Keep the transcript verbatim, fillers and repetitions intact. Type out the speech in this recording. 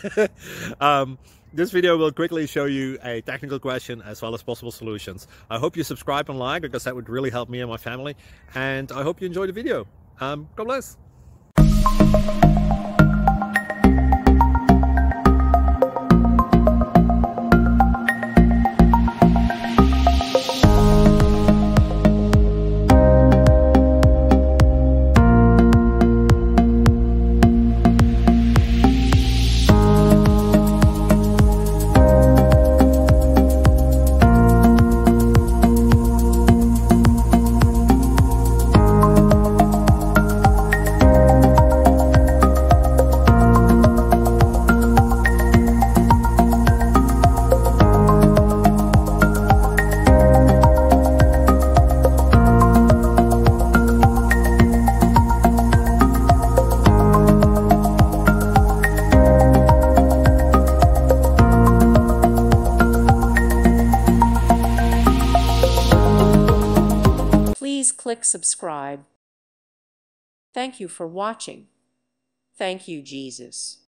um, this video will quickly show you a technical question as well as possible solutions. I hope you subscribe and like, because that would really help me and my family. And I hope you enjoy the video. Um, God bless. Please click subscribe. Thank you for watching. Thank you, Jesus.